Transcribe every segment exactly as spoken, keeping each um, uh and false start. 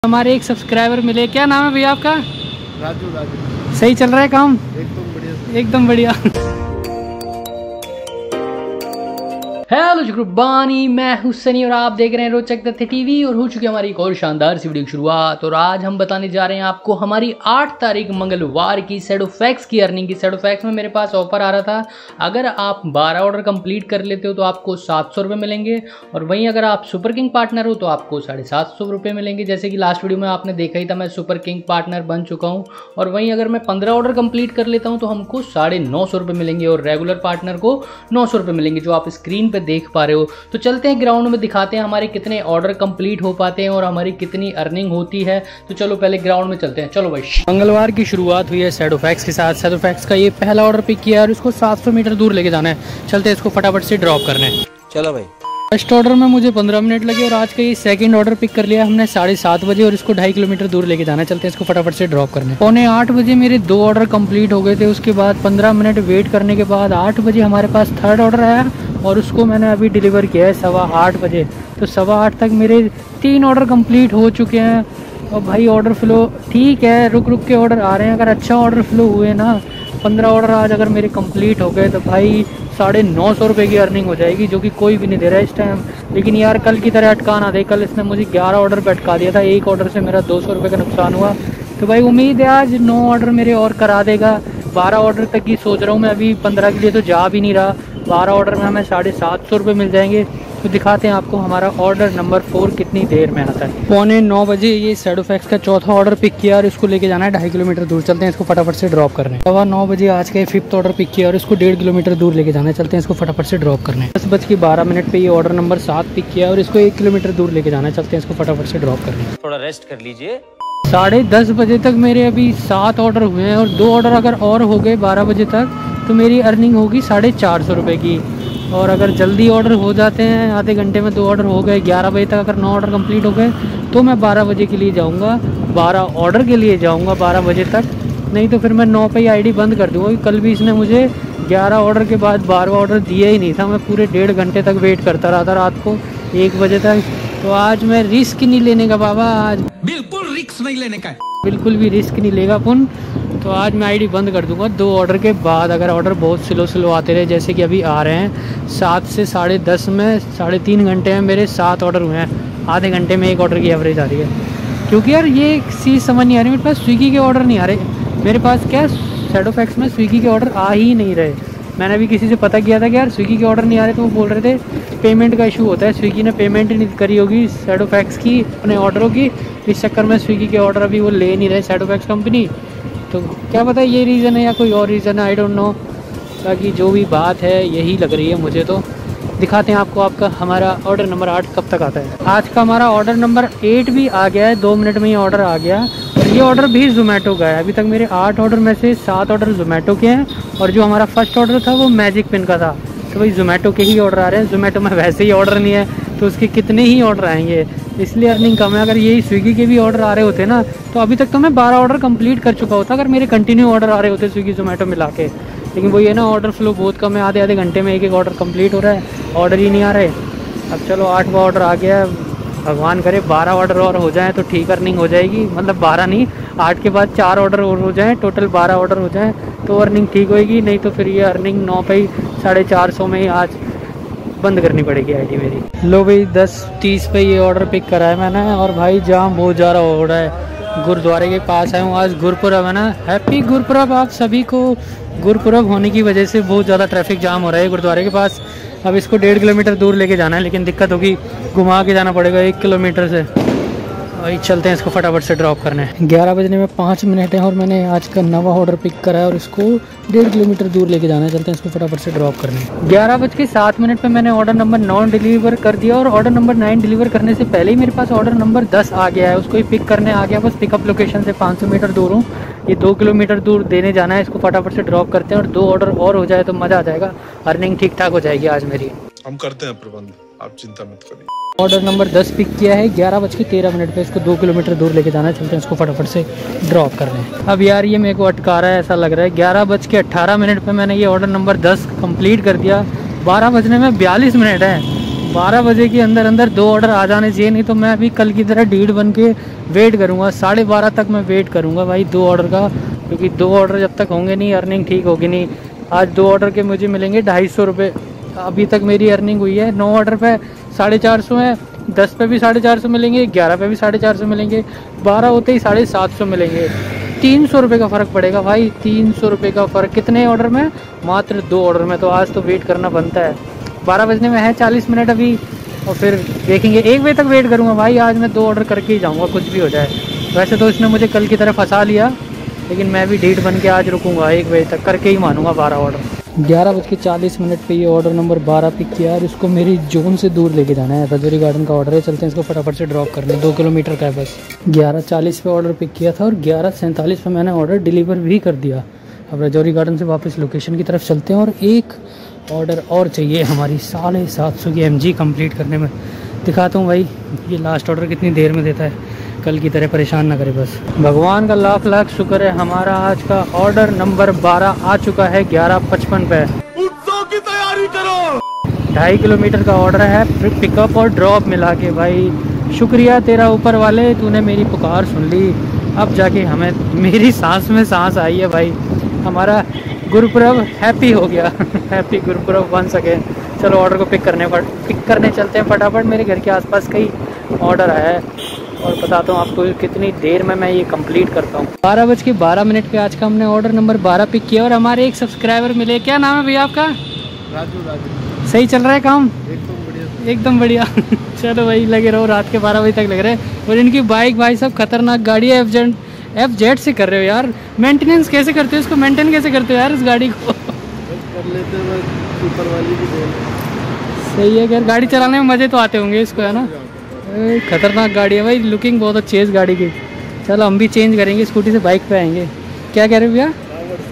हमारे एक सब्सक्राइबर मिले। क्या नाम है भैया आपका? राजू। राजू सही चल रहा है काम? एकदम बढ़िया, एकदम बढ़िया। हेलो जुगरुबानी, मैं हुसैनी और आप देख रहे हैं रोचक तथ्य टीवी और हो चुकी हमारी एक और शानदार सी वीडियो की शुरुआत। और आज हम बताने जा रहे हैं आपको हमारी आठ तारीख मंगलवार की सेडोफैक्स की अर्निंग की। सेडोफैक्स में मेरे पास ऑफर आ रहा था, अगर आप बारह ऑर्डर कंप्लीट कर लेते हो तो आपको सात सौ रुपये मिलेंगे, और वहीं अगर आप सुपर किंग पार्टनर हो तो आपको साढ़े सात सौ रुपये मिलेंगे। जैसे कि लास्ट वीडियो में आपने देखा ही था, मैं सुपर किंग पार्टनर बन चुका हूँ। और वहीं अगर मैं पंद्रह ऑर्डर कंप्लीट कर लेता हूँ तो हमको साढ़े नौ सौ रुपये मिलेंगे, और रेगुलर पार्टनर को नौ सौ रुपये मिलेंगे, जो आप स्क्रीन पर देख पा रहे हो। तो चलते हैं ग्राउंड में, दिखाते हैं हमारे कितने ऑर्डर कंप्लीट हो पाते हैं और हमारी कितनी अर्निंग होती है। तो चलो पहले ग्राउंड में चलते हैं। चलो भाई, मंगलवार की शुरुआत हुई है सेडोफैक्स के साथ। सेडोफैक्स का ये पहला ऑर्डर पिक किया है और इसको सात सौ मीटर दूर लेके जाना है। चलते हैं इसको फटाफट से ड्रॉप करने। चलो भाई। फर्स्ट ऑर्डर में मुझे पंद्रह मिनट लगे और आज का ये सेकंड ऑर्डर पिक कर लिया हमने साढ़े सात बजे, और इसको ढाई किलोमीटर दूर लेके जाना है। चलते हैं इसको फटाफट से ड्रॉप करने। पौने आठ बजे मेरे दो ऑर्डर कंप्लीट हो गए थे। उसके बाद पंद्रह मिनट वेट करने के बाद आठ बजे हमारे पास थर्ड ऑर्डर आया, और उसको मैंने अभी डिलीवर किया है सवा आठ बजे। तो सवा आठ तक मेरे तीन ऑर्डर कंप्लीट हो चुके हैं। और भाई ऑर्डर फ्लो ठीक है, रुक रुक के ऑर्डर आ रहे हैं। अगर अच्छा ऑर्डर फ्लो हुए ना, पंद्रह ऑर्डर आज अगर मेरे कंप्लीट हो गए तो भाई साढ़े नौ सौ रुपये की अर्निंग हो जाएगी, जो कि कोई भी नहीं दे रहा है इस टाइम। लेकिन यार कल की तरह अटका ना दे। कल इसने मुझे ग्यारह ऑर्डर पे अटका दिया था, एक ऑर्डर से मेरा दो सौ रुपये का नुकसान हुआ। तो भाई उम्मीद है आज नौ ऑर्डर मेरे और करा देगा। बारह ऑर्डर तक की सोच रहा हूँ मैं, अभी पंद्रह के लिए तो जा भी नहीं रहा। बारह ऑर्डर में हमें साढ़े सात सौ रुपये मिल जाएंगे। तो दिखाते हैं आपको हमारा ऑर्डर नंबर फोर कितनी देर में आता है। पौने नौ बजे ये सेडोफैक्स का चौथा ऑर्डर पिक किया और इसको लेके जाना है ढाई किलोमीटर दूर। चलते हैं इसको फटाफट से ड्रॉप करने। सवा नौ बजे आज का फिफ्थ ऑर्डर पिक किया और इसको डेढ़ किलोमीटर दूर लेके जाना है। चलते हैं इसको फटाफट से ड्रॉप करने। दस बज के बारह मिनट पे ये ऑर्डर नंबर सात पिक किया और इसको एक किलोमीटर दूर लेके जाना है। चलते हैं इसको फटाफट से ड्रॉप करने। थोड़ा रेस्ट कर लीजिए। साढ़े दस बजे तक मेरे अभी सात ऑर्डर हुए हैं, और दो ऑर्डर अगर और हो गए बारह बजे तक तो मेरी अर्निंग होगी साढ़े चार सौ रुपये की। और अगर जल्दी ऑर्डर हो जाते हैं, आधे घंटे में दो ऑर्डर हो गए, ग्यारह बजे तक अगर नौ ऑर्डर कंप्लीट हो गए तो मैं बारह बजे के लिए जाऊंगा, बारह ऑर्डर के लिए जाऊंगा बारह बजे तक। नहीं तो फिर मैं नौ पे ही आईडी बंद कर दूंगा। कल भी इसने मुझे ग्यारह ऑर्डर के बाद बारहवां ऑर्डर दिया ही नहीं था। मैं पूरे डेढ़ घंटे तक वेट करता रहा था, रात को एक बजे तक। तो आज मैं रिस्क नहीं लेने का बाबा, आज बिल्कुल रिस्क नहीं लेने का, बिल्कुल भी रिस्क नहीं लेगा पुन। तो आज मैं आईडी बंद कर दूंगा दो ऑर्डर के बाद। अगर ऑर्डर बहुत स्लो स्लो आते रहे, जैसे कि अभी आ रहे हैं, सात से साढ़े दस में साढ़े तीन घंटे में मेरे सात ऑर्डर हुए हैं। आधे घंटे में एक ऑर्डर की एवरेज आ रही है। क्योंकि यार ये चीज़ समझ नहीं आ रही, मेरे पास स्विगी के ऑर्डर नहीं आ रहे। मेरे पास क्या सेडोफैक्स में स्विगी के ऑर्डर आ ही नहीं रहे। मैंने अभी किसी से पता किया था कि यार स्विगी के ऑर्डर नहीं आ रहे, तो वो बोल रहे थे पेमेंट का इशू होता है, स्विगी ने पेमेंट ही नहीं करी होगी सेडोफैक्स की अपने ऑर्डरों की। इस चक्कर में स्विगी के ऑर्डर अभी वो ले नहीं रहे सेडोफैक्स कंपनी। तो क्या पता ये रीज़न है या कोई और रीज़न है, आई डोंट नो। बाकी जो भी बात है यही लग रही है मुझे। तो दिखाते हैं आपको आपका हमारा ऑर्डर नंबर आठ कब तक आता है। आज का हमारा ऑर्डर नंबर एट भी आ गया है, दो मिनट में ही ऑर्डर आ गया। और ये ऑर्डर भी जोमेटो का है। अभी तक मेरे आठ ऑर्डर में से सात ऑर्डर जोमेटो के हैं, और जो हमारा फर्स्ट ऑर्डर था वो मैजिक पिन का था। तो भाई जोमेटो के ही ऑर्डर आ रहे हैं। जोमेटो में वैसे ही ऑर्डर नहीं है, तो उसके कितने ही ऑर्डर आएंगे, इसलिए अर्निंग कम है। अगर यही स्विगी के भी ऑर्डर आ रहे होते ना, तो अभी तक तो मैं बारह ऑर्डर कंप्लीट कर चुका होता, अगर मेरे कंटिन्यू ऑर्डर आ रहे होते स्विगी जोमेटो मिला के। लेकिन वो ये ना, ऑर्डर फ्लो बहुत कम है, आधे आधे घंटे में एक एक ऑर्डर कंप्लीट हो रहा है, ऑर्डर ही नहीं आ रहे। अब चलो आठवां ऑर्डर आ गया है, भगवान करे बारह ऑर्डर और हो जाएँ तो ठीक अर्निंग हो जाएगी। मतलब बारह नहीं, आठ के बाद चार ऑर्डर और हो जाएँ, टोटल बारह ऑर्डर हो जाएँ तो अर्निंग ठीक होएगी। नहीं तो फिर ये अर्निंग नौ पे ही साढ़े चार सौ में ही आज बंद करनी पड़ेगी आईडी मेरी। लो भाई, दस तीस पे ये ऑर्डर पिक करा है मैंने, और भाई जाम बहुत ज़्यादा हो रहा है। गुरुद्वारे के पास आया हूँ, आज गुरुपुरब है ना। हैप्पी गुरुपुरब आप सभी को। गुरुपुरब होने की वजह से बहुत ज़्यादा ट्रैफिक जाम हो रहा है गुरुद्वारे के पास। अब इसको डेढ़ किलोमीटर दूर लेके जाना है, लेकिन दिक्कत होगी, घुमा के जाना पड़ेगा एक किलोमीटर से। वही चलते हैं इसको फटाफट से ड्रॉप करने। ग्यारह बजने में पाँच मिनट है और मैंने आज का नवा ऑर्डर पिक करा है और इसको डेढ़ किलोमीटर दूर लेके जाना है। चलते हैं इसको फटाफट से ड्रॉप करने। ग्यारह बज के सात मिनट पे मैंने ऑर्डर नंबर नौ डिलीवर कर दिया, और ऑर्डर नंबर नाइन डिलीवर करने से पहले ही मेरे पास ऑर्डर नंबर दस आ गया है। उसको ही पिक करने आ गया, बस पिकअप लोकेशन से पाँच सौ मीटर दूर हूँ। ये दो किलोमीटर दूर देने जाना है। इसको फटाफट से ड्रॉप करते हैं, और दो ऑर्डर और हो जाए तो मज़ा आ जाएगा, अर्निंग ठीक ठाक हो जाएगी आज मेरी। हम करते हैं प्रबंध, आप चिंता मत करिए। ऑर्डर नंबर दस पिक किया है, ग्यारह बज के तेरह मिनट पे इसको दो किलोमीटर दूर लेके जाना है। चलते हैं इसको फटाफट से ड्रॉप कर रहे हैं। अब यार ये मेरे को अटका रहा है ऐसा लग रहा है। ग्यारह बज के अट्ठारह मिनट पे मैंने ये ऑर्डर नंबर दस कंप्लीट कर दिया, बारह बजने में बयालीस मिनट है। बारह बजे के अंदर अंदर दो ऑर्डर आ जाने चाहिए, नहीं तो मैं अभी कल की तरह ढीठ बन के वेट करूँगा। साढ़े बारह तक मैं वेट करूँगा भाई दो ऑर्डर का, क्योंकि दो ऑर्डर जब तक होंगे नहीं अर्निंग ठीक होगी नहीं। आज दो ऑर्डर के मुझे मिलेंगे ढाई सौ रुपये। अभी तक मेरी अर्निंग हुई है नौ ऑर्डर पे साढ़े चार सौ है, दस पे भी साढ़े चार सौ मिलेंगे, ग्यारह पे भी साढ़े चार सौ मिलेंगे, बारह होते ही साढ़े सात सौ मिलेंगे। तीन सौ रुपये का फ़र्क पड़ेगा भाई, तीन सौ रुपये का फ़र्क। कितने ऑर्डर में? मात्र दो ऑर्डर में। तो आज तो वेट करना बनता है। बारह बजने में है चालीस मिनट अभी, और फिर देखेंगे। एक बजे तक वेट करूँगा भाई, आज मैं दो ऑर्डर करके ही जाऊँगा कुछ भी हो जाए। वैसे तो इसने मुझे कल की तरह फंसा लिया, लेकिन मैं भी ढीठ बन के आज रुकूँगा, एक बजे तक करके ही मानूंगा बारह ऑर्डर। ग्यारह बज के चालीस मिनट पे ये ऑर्डर नंबर बारह पिक किया और इसको मेरी जोन से दूर लेके जाना है। रजौरी गार्डन का ऑर्डर है, चलते हैं इसको फटाफट से ड्रॉप करने। दो किलोमीटर का है बस। ग्यारह चालीस पे ऑर्डर पिक किया था और ग्यारह सैंतालीस पे मैंने ऑर्डर डिलीवर भी कर दिया। अब रजौरी गार्डन से वापस लोकेशन की तरफ चलते हैं और एक ऑर्डर और चाहिए हमारी साढ़े सात सौ की एम जी कम्प्लीट करने में। दिखाता हूँ भाई ये लास्ट ऑर्डर कितनी देर में देता है, कल की तरह परेशान ना करे बस। भगवान का लाख लाख शुक्र है, हमारा आज का ऑर्डर नंबर बारह आ चुका है ग्यारह पचपन पे। उत्सव की तैयारी करो। ढाई किलोमीटर का ऑर्डर है पिकअप और ड्रॉप मिला के। भाई शुक्रिया तेरा ऊपर वाले, तूने मेरी पुकार सुन ली। अब जाके हमें मेरी सांस में सांस आई है भाई। हमारा गुरुपुरब हैप्पी हो गया हैप्पी गुरुपुरब बन सके। चलो ऑर्डर को पिक करने पर पिक करने चलते हैं फटाफट। मेरे घर के आसपास कई ऑर्डर है और बताता हूँ आपको कितनी देर में मैं ये कंप्लीट करता हूँ। बारह बज के बारह मिनट पे आज का हमने ऑर्डर नंबर बारह पिक किया और हमारे एक सब्सक्राइबर मिले। क्या नाम है भैया आपका? राजू। राजू सही चल रहा है काम? एकदम बढ़िया एकदम बढ़िया चलो भाई लगे रहो, रात के बारह बजे तक लग रहे हैं। और इनकी बाइक भाई सब खतरनाक गाड़ी है। एफ जेड एफ जेड से कर रहे हो यार, मेंटेनेंस कैसे करते हो इसको? मेंटेन कैसे करते हो यार इस गाड़ी को? कर लेते हैं, ऊपर वाली भी बोल। सही है यार, गाड़ी चलाने में मज़े तो आते होंगे इसको, है ना? खतरनाक गाड़ी है भाई, लुकिंग बहुत अच्छी है इस गाड़ी की। चलो हम भी चेंज करेंगे, स्कूटी से बाइक पे आएंगे। क्या कह रहे हो भैया?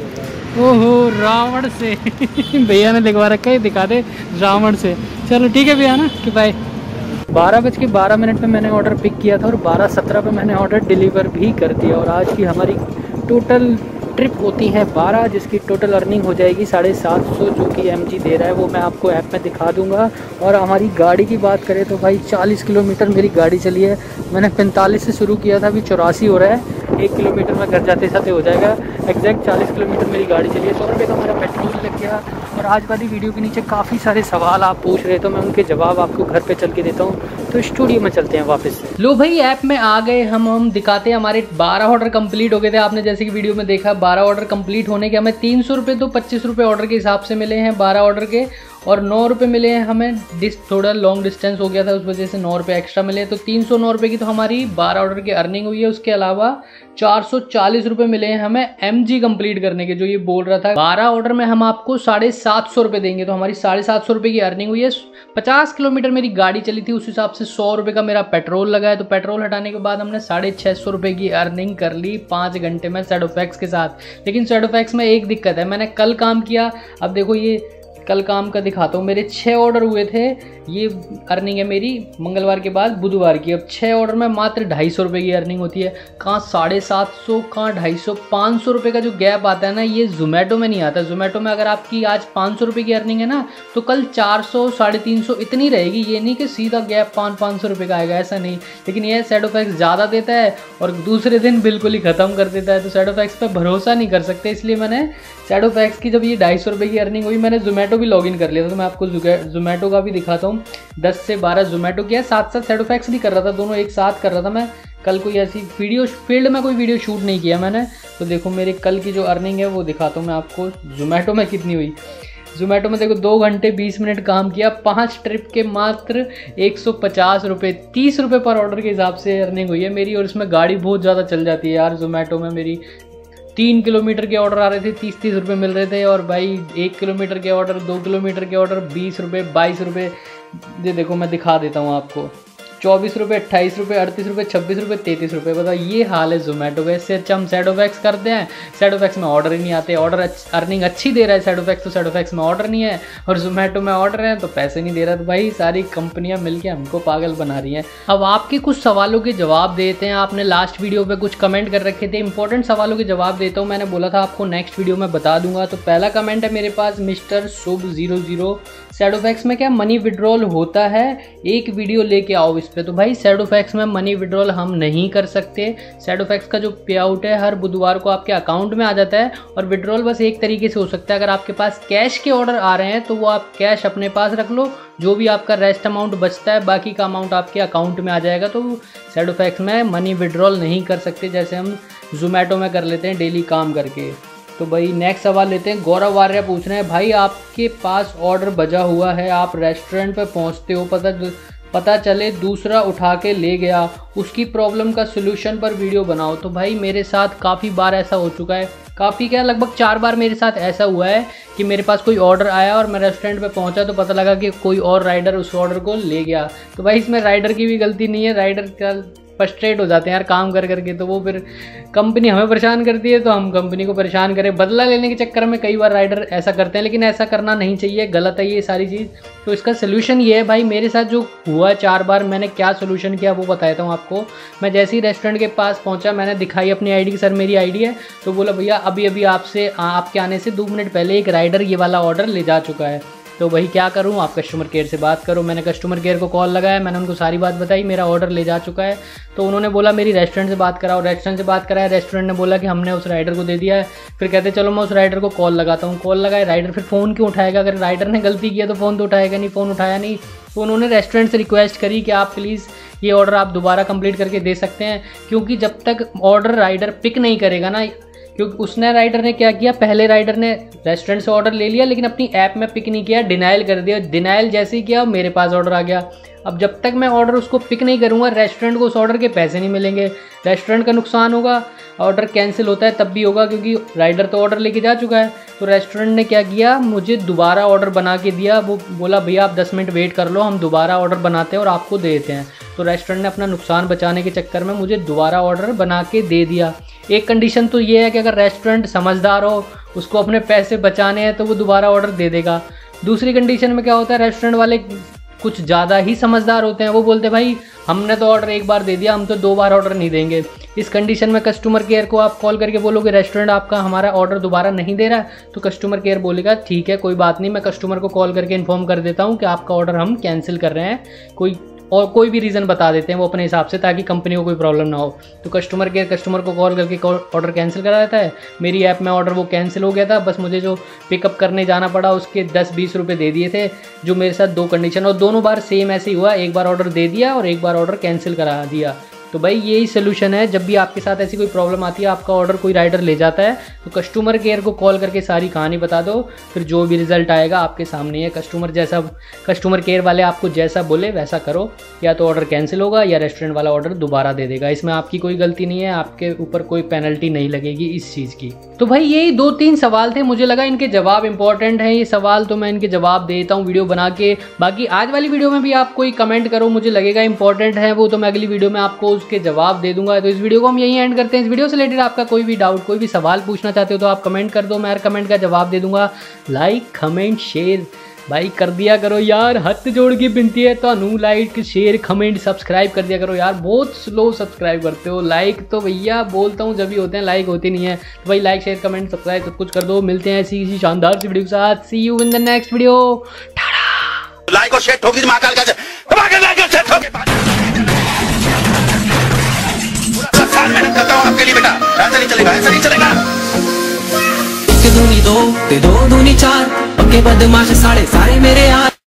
ओहो रावण से भैया ने लिखवा रखा है, दिखा दे रावण से। चलो ठीक है भैया ना कि बाय। बारह बज के बारह मिनट पे मैंने ऑर्डर पिक किया था और बारह सत्रह पे मैंने ऑर्डर डिलीवर भी कर दिया। और आज की हमारी टोटल ट्रिप होती है बारह, जिसकी टोटल अर्निंग हो जाएगी साढ़े सात सौ, जो कि एम जी दे रहा है वो मैं आपको ऐप में दिखा दूंगा। और हमारी गाड़ी की बात करें तो भाई चालीस किलोमीटर मेरी गाड़ी चली है। मैंने पैंतालीस से शुरू किया था, अभी चौरासी हो रहा है। एक किलोमीटर में घर जाते जाते हो जाएगा। एग्जैक्ट चालीस किलोमीटर मेरी गाड़ी चली है। सौ रुपये का मेरा पेट्रोल लग गया। और आज वाली वीडियो के नीचे काफ़ी सारे सवाल आप पूछ रहे, तो मैं उनके जवाब आपको घर पे चल के देता हूँ। तो स्टूडियो में चलते हैं वापस। लो भाई ऐप में आ गए हम हम दिखाते हैं हमारे बारह ऑर्डर कंप्लीट हो गए थे। आपने जैसे कि वीडियो में देखा बारह ऑर्डर कंप्लीट होने के हमें तीन सौ रुपये तो पच्चीस रुपये ऑर्डर के हिसाब से मिले हैं बारह ऑर्डर के, और नौ रुपये मिले हैं हमें। डिस थोड़ा लॉन्ग डिस्टेंस हो गया था उस वजह से नौ रुपये एक्स्ट्रा मिले। तो तीन सौ नौ रुपये की तो हमारी बारह ऑर्डर की अर्निंग हुई है। उसके अलावा चार सौ चालीस रुपये मिले हैं हमें एम जी कंप्लीट करने के, जो ये बोल रहा था। बारह ऑर्डर में हम आपको साढ़े सात सौ रुपये देंगे, तो हमारी साढ़े सात सौ रुपये की अर्निंग हुई है। पचास किलोमीटर मेरी गाड़ी चली थी, उस हिसाब से सौ रुपये का मेरा पेट्रोल लगा है। तो पेट्रोल हटाने के बाद हमने साढ़े छः सौ रुपये की अर्निंग कर ली पाँच घंटे में सैडोफैक्स के साथ। लेकिन सैडोफैक्स में एक दिक्कत है, मैंने कल काम किया। अब देखो ये कल काम का दिखाता हूँ। मेरे छः ऑर्डर हुए थे, ये अर्निंग है मेरी मंगलवार के बाद बुधवार की। अब छः ऑर्डर में मात्र ढाई सौ रुपये की अर्निंग होती है। कहाँ साढ़े सात सौ, कहाँ ढाई सौ, पाँच सौ रुपये का जो गैप आता है ना, ये जोमेटो में नहीं आता। जोमेटो में अगर आपकी आज पाँच सौ रुपये की अर्निंग है ना, तो कल चार सौ साढ़े तीन सौ इतनी रहेगी। ये नहीं कि सीधा गैप पाँच पाँच सौ रुपये का आएगा, ऐसा नहीं। लेकिन ये सैडोफैक्स ज़्यादा देता है और दूसरे दिन बिल्कुल ही ख़त्म कर देता है। तो सैडोफैक्स पर भरोसा नहीं कर सकते, इसलिए मैंने सैडोफैक्स की जब ये ढाई सौ रुपये की अर्निंग हुई, मैंने जोमेटो भी लॉगिन कर लिया था। तो मैं आपको जोमेटो का भी दिखाता हूँ। दस से बारह जोमेटो किया, साथ साथ सैडोफैक्स भी कर रहा था, दोनों एक साथ कर रहा था मैं। कल कोई ऐसी वीडियो फील्ड में कोई वीडियो शूट नहीं किया मैंने। तो देखो मेरे कल की जो अर्निंग है वो दिखाता हूँ मैं आपको जोमेटो में कितनी हुई। जोमेटो में देखो दो घंटे बीस मिनट काम किया, पाँच ट्रिप के मात्र एक सौ पचास रुपये, तीस रुपये पर ऑर्डर के हिसाब से अर्निंग हुई है मेरी। और इसमें गाड़ी बहुत ज़्यादा चल जाती है यार। जोमेटो में मेरी तीन किलोमीटर के ऑर्डर आ रहे थे, तीस तीस रुपये मिल रहे थे। और भाई एक किलोमीटर के ऑर्डर, दो किलोमीटर के ऑर्डर बीस रुपये, बाईस रुपये। ये देखो मैं दिखा देता हूँ आपको। चौबीस रुपये, अट्ठाईस रुपये, अड़तीस रुपये, छब्बीस रुपये, तैंतीस रुपये। बताओ ये हाल है जोमेटो का। इससे अच्छा हम सैडोफैक्स करते हैं, सैडोफैक्स में ऑर्डर ही नहीं आते। ऑर्डर अर्निंग अच्छी दे रहा है सैडोफैक्स, तो सैडोफैक्स में ऑर्डर नहीं है, और जोमेटो में ऑर्डर है तो पैसे नहीं दे रहा। तो भाई सारी कंपनियां मिलकर हमको पागल बना रही हैं। अब आपके कुछ सवालों के जवाब देते हैं। आपने लास्ट वीडियो पर कुछ कमेंट कर रखे थे, इंपॉर्टेंट सवालों के जवाब देता हूँ। मैंने बोला था आपको नेक्स्ट वीडियो में बता दूंगा। तो पहला कमेंट है मेरे पास mister Shubh zero zero, Shadowfax में क्या मनी विड्रॉल होता है, एक वीडियो लेके आओ इस पे। तो भाई सैडोफैक्स में मनी विड्रॉल हम नहीं कर सकते। सैडोफैक्स का जो पे आउट है हर बुधवार को आपके अकाउंट में आ जाता है, और विड्रॉल बस एक तरीके से हो सकता है। अगर आपके पास कैश के ऑर्डर आ रहे हैं तो वो आप कैश अपने पास रख लो, जो भी आपका रेस्ट अमाउंट बचता है बाकी का अमाउंट आपके अकाउंट में आ जाएगा। तो सैडोफैक्स में मनी विड्रॉल नहीं कर सकते, जैसे हम जोमेटो में कर लेते हैं डेली काम करके। तो भाई नेक्स्ट सवाल लेते हैं। गौरव आर्य पूछ रहे हैं, भाई आपके पास ऑर्डर बचा हुआ है, आप रेस्टोरेंट पे पहुंचते हो, पता पता चले दूसरा उठा के ले गया, उसकी प्रॉब्लम का सलूशन पर वीडियो बनाओ। तो भाई मेरे साथ काफ़ी बार ऐसा हो चुका है, काफ़ी क्या लगभग चार बार मेरे साथ ऐसा हुआ है कि मेरे पास कोई ऑर्डर आया और मैं रेस्टोरेंट पे पहुंचा तो पता लगा कि कोई और राइडर उस ऑर्डर को ले गया। तो भाई इसमें राइडर की भी गलती नहीं है, राइडर का फ्रस्ट्रेट हो जाते हैं यार काम कर करके, तो वो फिर कंपनी हमें परेशान करती है तो हम कंपनी को परेशान करें। बदला लेने के चक्कर में कई बार राइडर ऐसा करते हैं, लेकिन ऐसा करना नहीं चाहिए, गलत है ये सारी चीज़। तो इसका सोल्यूशन ये है भाई, मेरे साथ जो हुआ चार बार, मैंने क्या सोल्यूशन किया वो बताता हूँ आपको। मैं जैसे ही रेस्टोरेंट के पास पहुँचा, मैंने दिखाई अपनी आई डी, सर मेरी आई डी है। तो बोला भैया अभी अभी आपसे आपके आने से दो मिनट पहले एक राइडर ये वाला ऑर्डर ले जा चुका है। तो भाई क्या करूं, आप कस्टमर केयर से बात करो। मैंने कस्टमर केयर को कॉल लगाया, मैंने उनको सारी बात बताई, मेरा ऑर्डर ले जा चुका है। तो उन्होंने बोला मेरी रेस्टोरेंट से बात कराओ, रेस्टोरेंट से बात कराया, रेस्टोरेंट ने बोला कि हमने उस राइडर को दे दिया है। फिर कहते चलो मैं उस राइडर को कॉल लगाता हूँ, कॉल लगाए, राइडर फिर फ़ोन क्यों उठाएगा, अगर राइडर ने गलती किया तो फ़ोन तो उठाएगा नहीं, फ़ोन उठाया नहीं। तो उन्होंने रेस्टोरेंट से रिक्वेस्ट करी कि आप प्लीज़ ये ऑर्डर आप दोबारा कंप्लीट करके दे सकते हैं, क्योंकि जब तक ऑर्डर राइडर पिक नहीं करेगा ना, क्योंकि उसने राइडर ने क्या किया, पहले राइडर ने रेस्टोरेंट से ऑर्डर ले लिया लेकिन अपनी ऐप में पिक नहीं किया, डिनाइल कर दिया। डिनाइल जैसे ही किया मेरे पास ऑर्डर आ गया। अब जब तक मैं ऑर्डर उसको पिक नहीं करूँगा, रेस्टोरेंट को उस ऑर्डर के पैसे नहीं मिलेंगे, रेस्टोरेंट का नुकसान होगा, ऑर्डर कैंसिल होता है तब भी होगा क्योंकि राइडर तो ऑर्डर लेके जा चुका है। तो रेस्टोरेंट ने क्या किया, मुझे दोबारा ऑर्डर बना के दिया। वो बोला भैया आप दस मिनट वेट कर लो, हम दोबारा ऑर्डर बनाते हैं और आपको दे देते हैं। तो रेस्टोरेंट ने अपना नुकसान बचाने के चक्कर में मुझे दोबारा ऑर्डर बना के दे दिया। एक कंडीशन तो ये है कि अगर रेस्टोरेंट समझदार हो, उसको अपने पैसे बचाने हैं तो वो दोबारा ऑर्डर दे देगा। दूसरी कंडीशन में क्या होता है, रेस्टोरेंट वाले कुछ ज़्यादा ही समझदार होते हैं, वो बोलते हैं भाई हमने तो ऑर्डर एक बार दे दिया, हम तो दो बार ऑर्डर नहीं देंगे। इस कंडीशन में कस्टमर केयर को आप कॉल करके बोलोगे रेस्टोरेंट आपका हमारा ऑर्डर दोबारा नहीं दे रहा, तो कस्टमर केयर बोलेगा ठीक है कोई बात नहीं, मैं कस्टमर को कॉल करके इन्फॉर्म कर देता हूँ कि आपका ऑर्डर हम कैंसिल कर रहे हैं, कोई और कोई भी रीज़न बता देते हैं वो अपने हिसाब से, ताकि कंपनी को कोई प्रॉब्लम ना हो। तो कस्टमर केयर कस्टमर को कॉल करके ऑर्डर कैंसिल करा देता है। मेरी ऐप में ऑर्डर वो कैंसिल हो गया था, बस मुझे जो पिकअप करने जाना पड़ा उसके दस बीस रुपये दे दिए थे, जो मेरे साथ दो कंडीशन, और दोनों बार सेम ऐसे ही हुआ, एक बार ऑर्डर दे दिया और एक बार ऑर्डर कैंसिल करा दिया। तो भाई यही सोल्यूशन है, जब भी आपके साथ ऐसी कोई प्रॉब्लम आती है, आपका ऑर्डर कोई राइडर ले जाता है, तो कस्टमर केयर को कॉल करके सारी कहानी बता दो, फिर जो भी रिजल्ट आएगा आपके सामने है। कस्टमर जैसा कस्टमर केयर वाले आपको जैसा बोले वैसा करो, या तो ऑर्डर कैंसिल होगा या रेस्टोरेंट वाला ऑर्डर दोबारा दे देगा। इसमें आपकी कोई गलती नहीं है, आपके ऊपर कोई पेनल्टी नहीं लगेगी इस चीज़ की। तो भाई यही दो तीन सवाल थे, मुझे लगा इनके जवाब इंपॉर्टेंट हैं ये सवाल, तो मैं इनके जवाब देता हूँ वीडियो बना के। बाकी आज वाली वीडियो में भी आप कोई कमेंट करो, मुझे लगेगा इंपॉर्टेंट है वो, तो मैं अगली वीडियो में आपको उसके जवाब दे दूंगा। तो इस वीडियो को हम यहीं एंड करते हैं। इस वीडियो से रिलेटेड आपका कोई भी डाउट, कोई भी सवाल पूछना चाहते हो तो आप कमेंट कर दो, मैं हर कमेंट का जवाब दे दूंगा। लाइक कमेंट शेयर भाई कर दिया करो यार, हाथ जोड़ के विनती है तो लाइक शेयर कमेंट सब्सक्राइब कर दिया करो यार, बहुत स्लो सब्सक्राइब करते हो। लाइक तो भैया बोलता हूँ जब भी होते हैं, लाइक होती नहीं है। तो भाई लाइक शेयर कमेंट सब्सक्राइब सब कुछ कर दो। मिलते हैं ऐसी इसी शानदार सी वीडियो के साथ। See you in the next video. Like और शेयर ठोक दीजिए महाकाल का, लाइक और शेयर ठोक। पूरा साल मेहनत करता हूँ आपके लिए बेटा, ऐसा नहीं चलेगा, ऐसा नहीं चलेगा। दूनी दो ते दो दूनी चार, पक्के बदमाश साढ़े सारे मेरे यार।